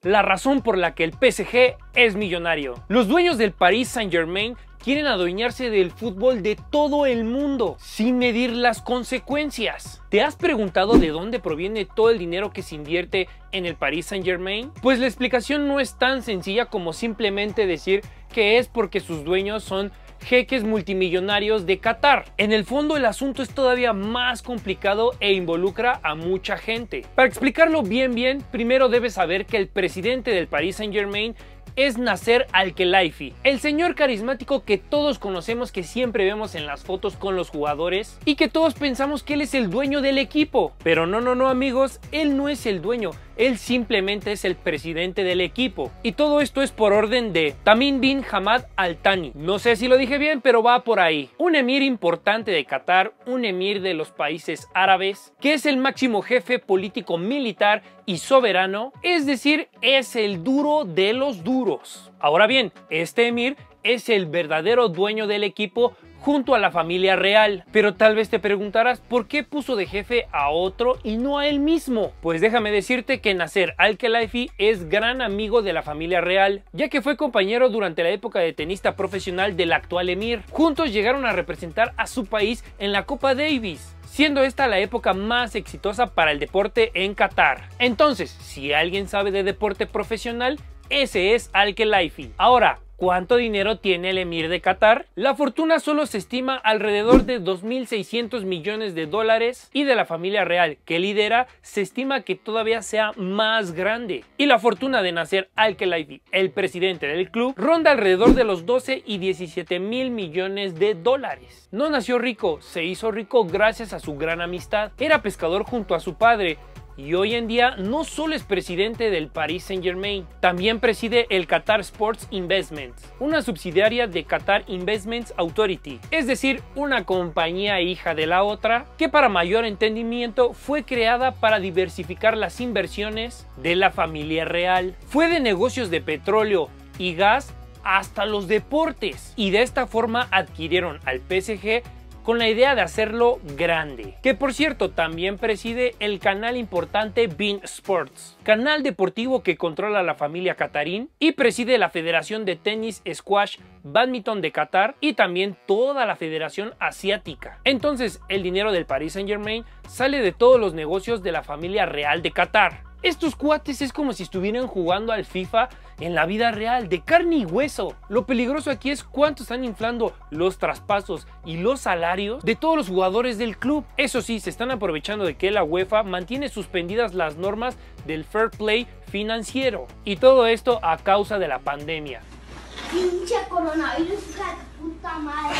la razón por la que el PSG es millonario. Los dueños del Paris Saint-Germain quieren adueñarse del fútbol de todo el mundo sin medir las consecuencias. ¿Te has preguntado de dónde proviene todo el dinero que se invierte en el Paris Saint-Germain? Pues la explicación no es tan sencilla como simplemente decir que es porque sus dueños son jeques multimillonarios de Qatar. En el fondo el asunto es todavía más complicado e involucra a mucha gente. Para explicarlo bien, primero debes saber que el presidente del Paris Saint-Germain es Nasser Al-Khelaifi, el señor carismático que todos conocemos, que siempre vemos en las fotos con los jugadores y que todos pensamos que él es el dueño del equipo. Pero no amigos, él no es el dueño, él simplemente es el presidente del equipo. Y todo esto es por orden de Tamim bin Hamad Al Thani. No sé si lo dije bien, pero va por ahí. Un emir importante de Qatar, un emir de los países árabes, que es el máximo jefe político militar y soberano, es decir, es el duro de los duros. Ahora bien, este emir es el verdadero dueño del equipo junto a la familia real. Pero tal vez te preguntarás por qué puso de jefe a otro y no a él mismo. Pues déjame decirte que Nasser Al-Khelaifi es gran amigo de la familia real, ya que fue compañero durante la época de tenista profesional del actual emir. Juntos llegaron a representar a su país en la Copa Davis, siendo esta la época más exitosa para el deporte en Qatar. Entonces, si alguien sabe de deporte profesional, ese es Al-Khelaifi. Ahora, ¿cuánto dinero tiene el emir de Qatar? La fortuna solo se estima alrededor de 2.600 millones de dólares y de la familia real que lidera se estima que todavía sea más grande. Y la fortuna de Nasser Al-Khelaifi, el presidente del club, ronda alrededor de los 12 y 17 mil millones de dólares. No nació rico, se hizo rico gracias a su gran amistad. Era pescador junto a su padre. Y hoy en día no solo es presidente del Paris Saint-Germain, también preside el Qatar Sports Investments, una subsidiaria de Qatar Investments Authority, es decir, una compañía hija de la otra que para mayor entendimiento fue creada para diversificar las inversiones de la familia real. Fue de negocios de petróleo y gas hasta los deportes, y de esta forma adquirieron al PSG con la idea de hacerlo grande. Que por cierto también preside el canal importante beIN Sports, canal deportivo que controla la familia Qatarín, y preside la Federación de Tenis, Squash, Badminton de Qatar y también toda la Federación Asiática. Entonces el dinero del Paris Saint-Germain sale de todos los negocios de la familia real de Qatar. Estos cuates es como si estuvieran jugando al FIFA en la vida real, de carne y hueso. Lo peligroso aquí es cuánto están inflando los traspasos y los salarios de todos los jugadores del club. Eso sí, se están aprovechando de que la UEFA mantiene suspendidas las normas del fair play financiero. Y todo esto a causa de la pandemia. Pinche coronavirus, puta madre.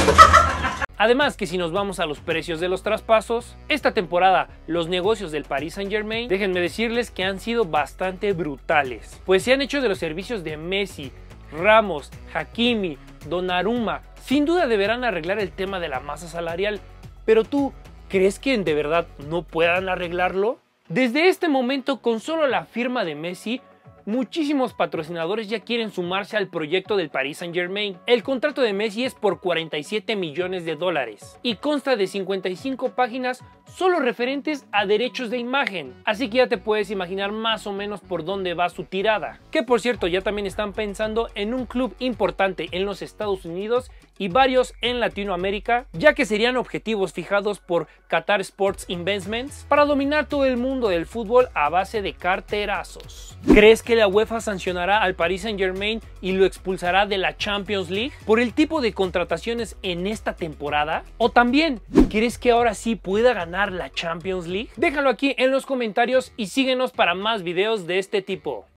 Además que si nos vamos a los precios de los traspasos, esta temporada los negocios del Paris Saint-Germain, déjenme decirles que han sido bastante brutales, pues se han hecho de los servicios de Messi, Ramos, Hakimi, Donnarumma. Sin duda deberán arreglar el tema de la masa salarial, pero tú, ¿crees que de verdad no puedan arreglarlo? Desde este momento, con solo la firma de Messi, muchísimos patrocinadores ya quieren sumarse al proyecto del Paris Saint-Germain. El contrato de Messi es por 47 millones de dólares y consta de 55 páginas solo referentes a derechos de imagen. Así que ya te puedes imaginar más o menos por dónde va su tirada. Que por cierto ya también están pensando en un club importante en los Estados Unidos y varios en Latinoamérica, ya que serían objetivos fijados por Qatar Sports Investments para dominar todo el mundo del fútbol a base de carterazos. ¿Crees que la UEFA sancionará al Paris Saint-Germain y lo expulsará de la Champions League por el tipo de contrataciones en esta temporada? ¿O también crees que ahora sí pueda ganar la Champions League? Déjalo aquí en los comentarios y síguenos para más videos de este tipo.